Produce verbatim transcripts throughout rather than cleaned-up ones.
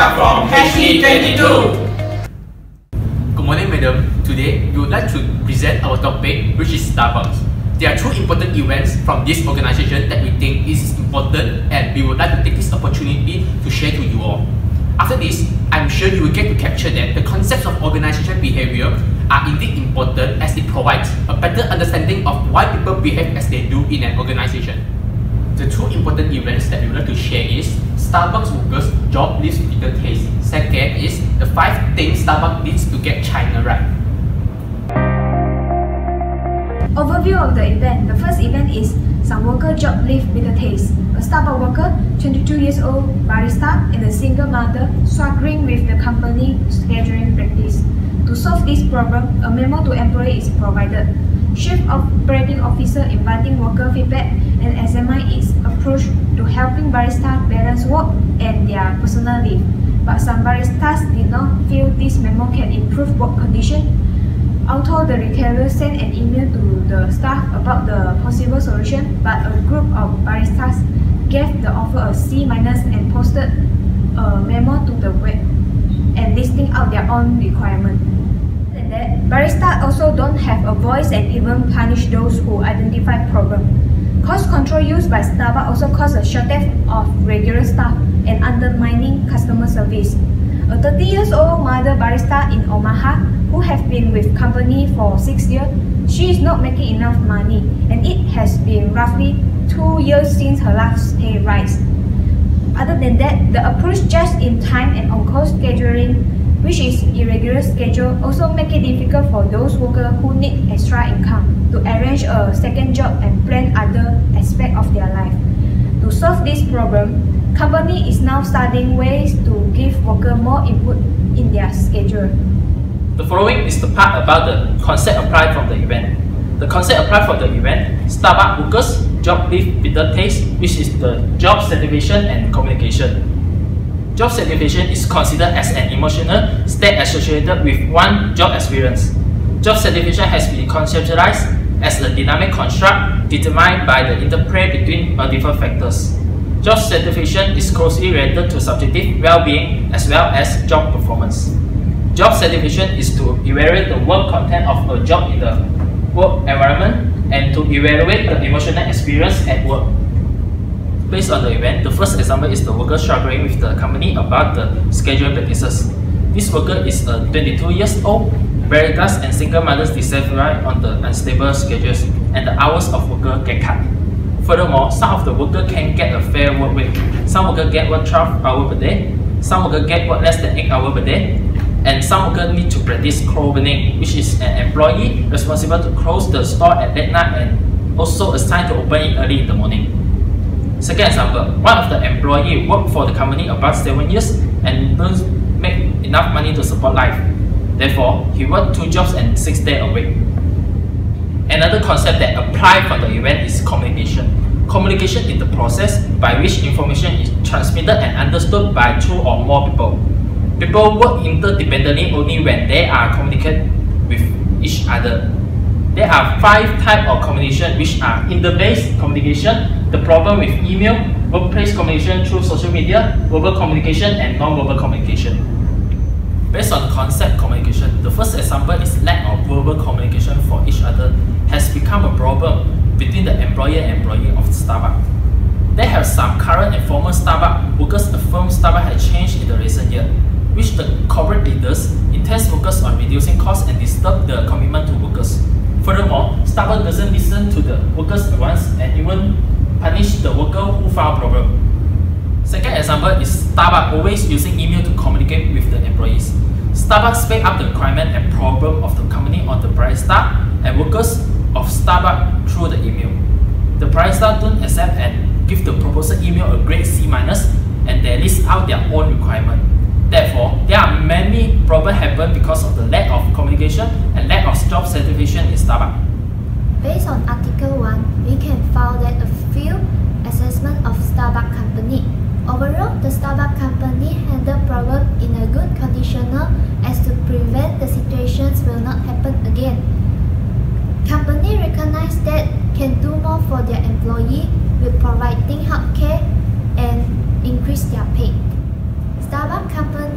are from H E twenty-two. Good morning, madam. Today, we would like to present our topic, which is Starbucks. There are two important events from this organization that we think is important, and we would like to take this opportunity to share to you all. After this, I'm sure you will get to capture that the concepts of organizational behavior are indeed important, as it provides a better understanding of why people behave as they do in an organization. The two important events that we would like to share is Starbucks workers' job leaves bitter taste. Second is the five things Starbucks needs to get China right. Overview of the event. The first event is some worker job leave bitter taste. A Starbucks worker, twenty-two years old, barista, and a single mother struggling with the company scheduling practice. To solve this problem, a memo to employee is provided. Chief Operating Officer inviting worker feedback, and S M I is approached to helping barista balance work and their personal leave. But some baristas did not feel this memo can improve work condition. Although the retailer sent an email to the staff about the possible solution, but a group of baristas gave the offer a C minus and posted a memo to the web and listing out their own requirement. And that, baristas also don't have a voice and even punish those who identify problem. Cost control used by Starbucks also caused a shortage of regular staff and undermining customer service. A thirty years old mother barista in Omaha, who has been with company for six years, she is not making enough money, and it has been roughly two years since her last pay rise. Other than that, the approach just in time and on-call scheduling, which is irregular schedule, also make it difficult for those workers who need extra income to arrange a second job and plan other aspects of their life. To solve this problem, company is now studying ways to give workers more input in their schedule. The following is the part about the concept applied from the event. The concept applied from the event, Starbucks workers job leave bitter taste, which is the job satisfaction and communication. Job satisfaction is considered as an emotional state associated with one job experience. Job satisfaction has been conceptualized as a dynamic construct determined by the interplay between multiple factors. Job satisfaction is closely related to subjective well-being as well as job performance. Job satisfaction is to evaluate the work content of a job in the work environment and to evaluate the emotional experience at work. Based on the event, the first example is the worker struggling with the company about the scheduling practices. This worker is a twenty-two years old, barista and single mothers dissatisfied on the unstable schedules, and the hours of worker get cut. Furthermore, some of the workers can get a fair work week. Some workers get work twelve hours per day, some workers get work less than eight hours per day, and some workers need to practice closing, which is an employee responsible to close the store at late night and also assigned to open it early in the morning. Second example, one of the employees worked for the company about seven years and don't make enough money to support life. Therefore, he worked two jobs and six days a week. Another concept that applies for the event is communication. Communication is the process by which information is transmitted and understood by two or more people. People work interdependently only when they are communicating with each other. There are five types of communication, which are interface communication, the problem with email, workplace communication through social media, verbal communication, and non-verbal communication. Based on concept communication, the first example is lack of verbal communication for each other has become a problem between the employer and employee of Starbucks. There have some current and former Starbucks workers affirm Starbucks has changed in the recent years, which the corporate leaders intends focus on reducing costs and disturb the commitment to workers. Furthermore, Starbucks doesn't listen to the workers' advice and even punish the worker who found problem. Second example is Starbucks always using email to communicate with the employees. Starbucks spec up the requirement and problem of the company on the barista and workers of Starbucks through the email. The barista don't accept and give the proposal email a grade C minus, and they list out their own requirement. Therefore, there are many problems happen because of the lack of communication and lack of job satisfaction in Starbucks. Based on Article one, we can find that a few assessment of Starbucks company. Overall, the Starbucks company handled problem in a good conditional as to prevent the situations will not happen again. Company recognize that can do more for their employee with providing health care and increase their pay. Starbucks company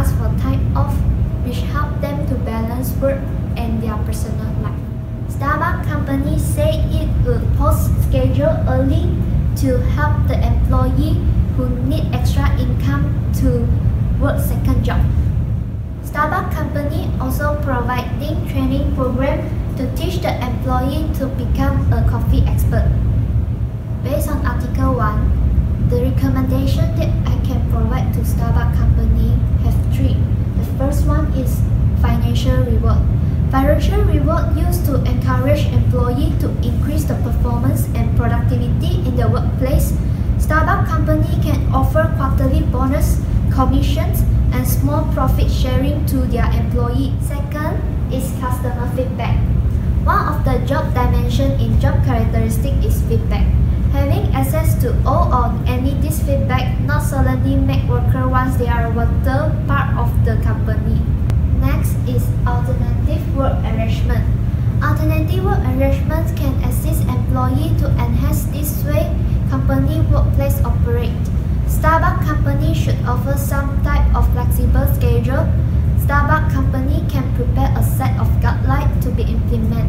ask for time off, which help them to balance work and their personal life. Starbucks company say it will post schedule early to help the employee who need extra income to work second job. Starbucks company also providing training program to teach the employee to become a coffee expert. Based on Article one, the recommendation that I can provide to Starbucks company have three. The first one is financial reward. Financial reward used to encourage employees to increase the performance and productivity in the workplace. Starbucks company can offer quarterly bonus, commissions, and small profit sharing to their employees. Second is customer feedback. One of the job dimensions in job characteristic is feedback. Having access to all or any this feedback not solely make workers once they are a vital part of the company. Next is alternative work arrangement. Alternative work arrangements can assist employees to enhance this way company workplace operate. Starbucks company should offer some type of flexible schedule. Starbucks company can prepare a set of guidelines to be implemented.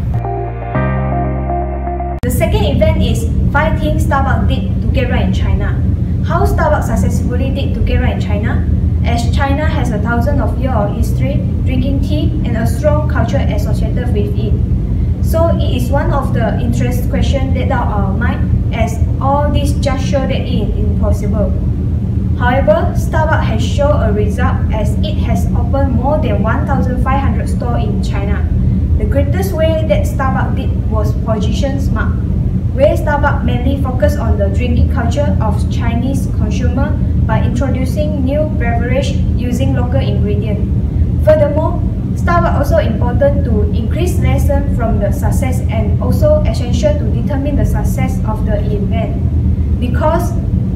The second event is five things Starbucks did to get right in China. How Starbucks successfully did to get right in China? As China has a thousand of years of history drinking tea and a strong culture associated with it. So it is one of the interest questions that are our mind, as all this just show that it is impossible. However, Starbucks has shown a result as it has opened more than one thousand five hundred stores in China. The greatest way that Starbucks did was position smart, where Starbucks mainly focused on the drinking culture of Chinese consumer by introducing new beverage using local ingredients. Furthermore, Starbucks also important to increase lesson from the success and also essential to determine the success of the event, because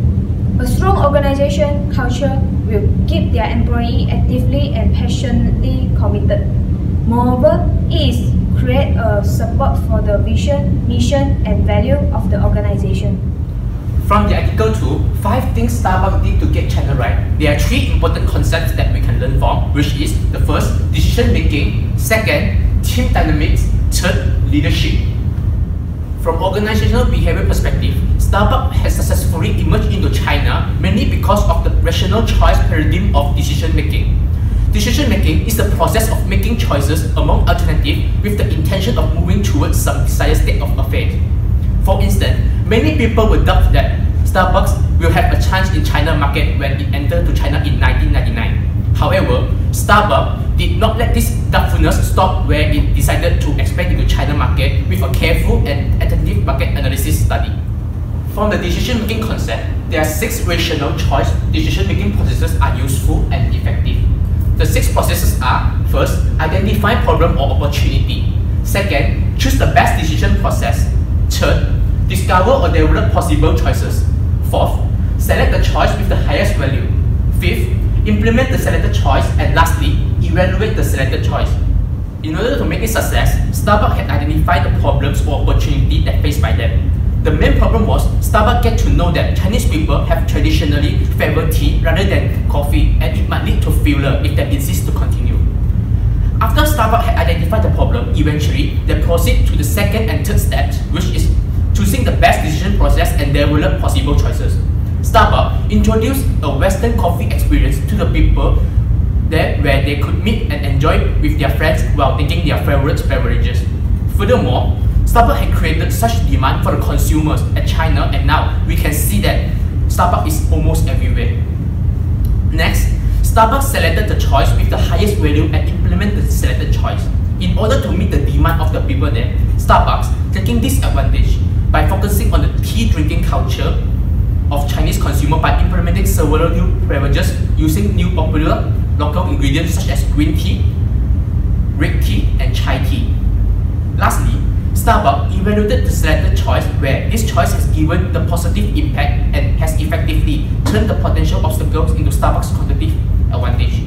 a strong organization culture will keep their employees actively and passionately committed. Moreover, it is create a support for the vision, mission, and value of the organization. From the Article two, five things Starbucks did to get China right. There are three important concepts that we can learn from, which is the first, decision making, second, team dynamics, third, leadership. From organizational behavior perspective, Starbucks has successfully emerged into China mainly because of the rational choice paradigm of decision making. Decision making is the process of making choices among alternatives with the intention of moving towards some desired state of affairs. For instance, many people would doubt that Starbucks will have a chance in China market when it entered to China in nineteen ninety-nine. However, Starbucks did not let this doubtfulness stop where it decided to expand into China market with a careful and attentive market analysis study. From the decision-making concept, there are six rational choice decision-making processes are useful and effective. The six processes are: first, identify problem or opportunity; second, choose the best decision process; third, discover or develop possible choices; fourth, select the choice with the highest value; fifth, implement the selected choice; and lastly, evaluate the selected choice. In order to make it success, Starbucks had identified the problems or opportunity that faced by them. The main problem was Starbucks get to know that Chinese people have traditionally favored tea rather than coffee, and it might lead to failure if they insist to continue. After Starbucks had identified the problem, eventually they proceed to the second and third steps, which is choosing the best decision process and develop possible choices. Starbucks introduced a Western coffee experience to the people there where they could meet and enjoy with their friends while drinking their favorite beverages. Furthermore, Starbucks had created such demand for the consumers at China, and now we can see that Starbucks is almost everywhere. Next, Starbucks selected the choice with the highest value and implemented the selected choice. In order to meet the demand of the people there, Starbucks taking this advantage by focusing on the tea drinking culture of Chinese consumer by implementing several new beverages using new popular local ingredients such as green tea, red tea, and chai tea. Lastly, Starbucks evaluated the selected choice where this choice has given the positive impact and has effectively turned the potential obstacles into Starbucks' competitive advantage.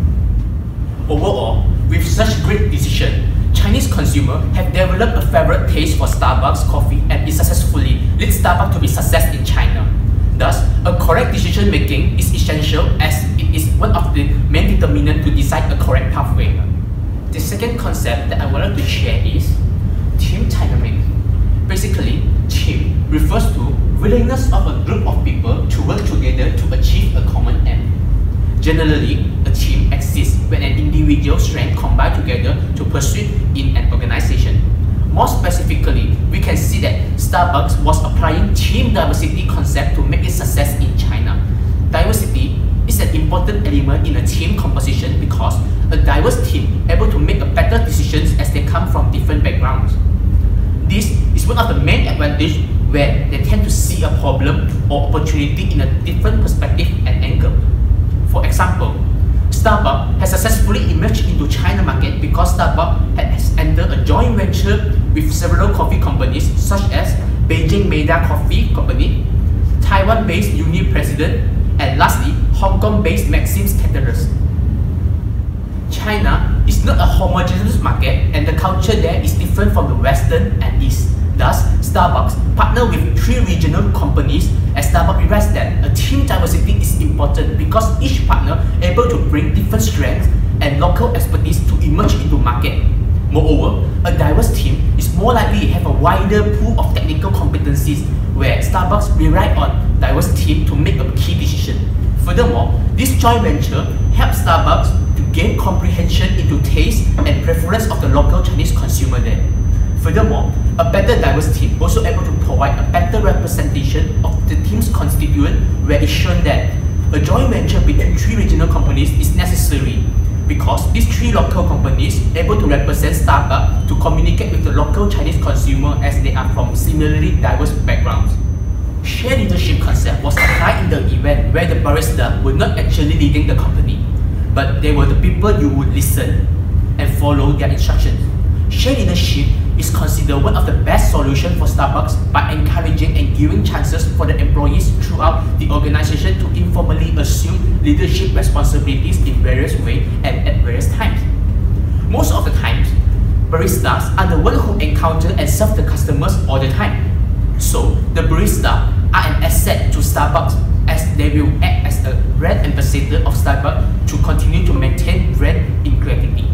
Overall, with such great decision, Chinese consumers have developed a favorite taste for Starbucks coffee, and it successfully led Starbucks to be success in China. Thus, a correct decision making is essential as it is one of the main determinants to decide a correct pathway. The second concept that I wanted to share is team dynamic. Basically, team refers to willingness of a group of people to work together to achieve a common end. Generally, a team exists when an individual's strengths combine together to pursue in an organization. More specifically, we can see that Starbucks was applying team diversity concept to make its success in China. Diversity is an important element in a team composition because a diverse team able to make a better decisions as they come from different backgrounds. This is one of the main advantages where they tend to see a problem or opportunity in a different perspective and angle. For example, Starbucks has successfully emerged into China market because Starbucks has entered a joint venture with several coffee companies such as Beijing Meida Coffee Company, Taiwan-based Uni President, and lastly, Hong Kong-based Maxim's Caterers. China is not a homogeneous market and the culture there is different from the Western and East. Thus, Starbucks partnered with three regional companies as Starbucks realized that a team diversity is important because each partner is able to bring different strengths and local expertise to emerge into market. Moreover, a diverse team is more likely to have a wider pool of technical competencies where Starbucks rely on diverse team to make a key decision. Furthermore, this joint venture helps Starbucks to gain comprehension into taste and preference of the local Chinese consumer there. Furthermore, a better diverse team also able to provide a better representation of the team's constituent where it's shown that a joint venture between three regional companies is necessary because these three local companies are able to represent Starbucks to communicate with the local Chinese consumer as they are from similarly diverse backgrounds. Shared leadership concept was applied in the event where the barista were not actually leading the company, but they were the people you would listen and follow their instructions. Shared leadership is considered one of the best solutions for Starbucks by encouraging and giving chances for the employees throughout the organization to informally assume leadership responsibilities in various ways and at various times. Most of the times, baristas are the ones who encounter and serve the customers all the time. So, the baristas are an asset to Starbucks as they will act as a brand ambassador of Starbucks to continue to maintain brand integrity.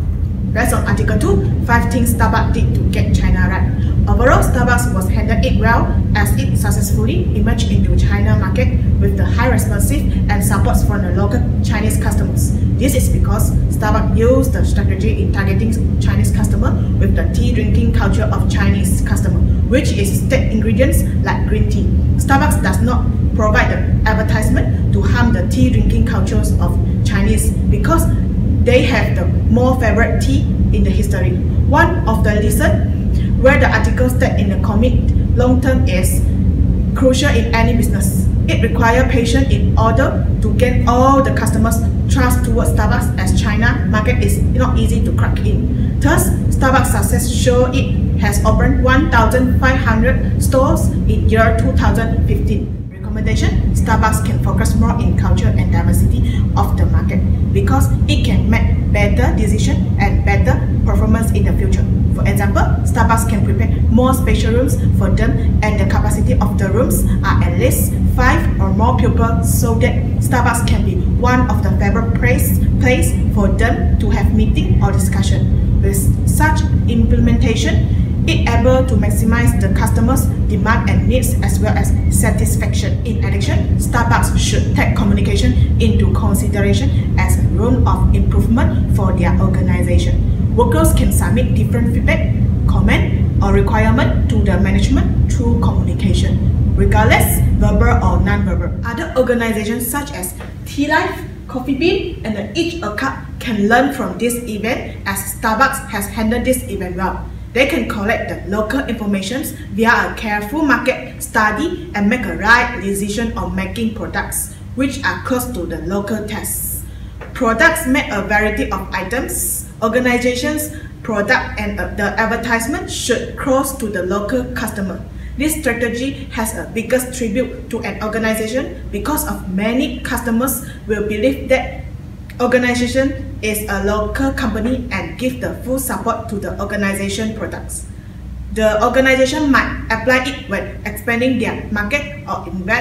Based on Article two, five things Starbucks did to get China right. Overall, Starbucks was handled it well as it successfully emerged into China market with the high responsive and supports from the local Chinese customers. This is because Starbucks used the strategy in targeting Chinese customer with the tea drinking culture of Chinese customer, which is state ingredients like green tea. Starbucks does not provide the advertisement to harm the tea drinking cultures of Chinese because they have the more favorite tea in the history. One of the reasons where the article stated in the commit long term is crucial in any business. It requires patience in order to gain all the customers' trust towards Starbucks as China market is not easy to crack in. Thus, Starbucks success shows it has opened one thousand five hundred stores in year two thousand fifteen. Recommendation: Starbucks can focus more in culture and diversity of the market because it can make better decisions and better performance in the future. For example, Starbucks can prepare more special rooms for them and the capacity of the rooms are at least five or more people so that Starbucks can be one of the favorite place, place for them to have meeting or discussion. With such implementation, it able to maximize the customers' demand and needs as well as satisfaction. In addition, Starbucks should take communication into consideration as a room of improvement for their organization. Workers can submit different feedback, comment, or requirement to the management through communication, regardless verbal or non-verbal. Other organizations such as Tea Life, Coffee Bean, and the Each a Cup can learn from this event as Starbucks has handled this event well. They can collect the local information via a careful market study and make a right decision on making products which are close to the local tastes. Products make a variety of items. Organizations, product and uh, the advertisement should close to the local customer. This strategy has a biggest tribute to an organization because of many customers will believe that organization is a local company and give the full support to the organization products. The organization might apply it when expanding their market or invest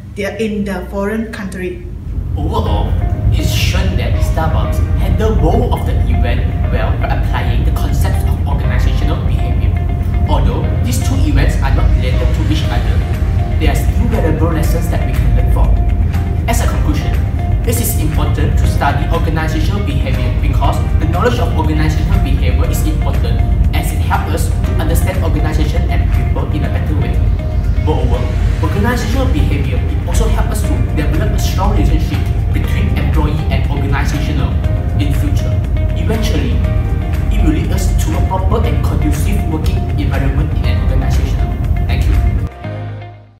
in the foreign country. Overall, it's shown that Starbucks handle both of the event well by applying the concepts of organizational behavior. Although these two events are not related to each other, there are still valuable lessons that we can learn from. As a conclusion, it is important to study organizational behavior because the knowledge of organizational behavior is important as it helps us to understand organization and people in a better way. Moreover, organizational behavior it also helps us to develop a strong relationship between employee and organizational in future. Eventually, it will lead us to a proper and conducive working environment in an organization. Thank you.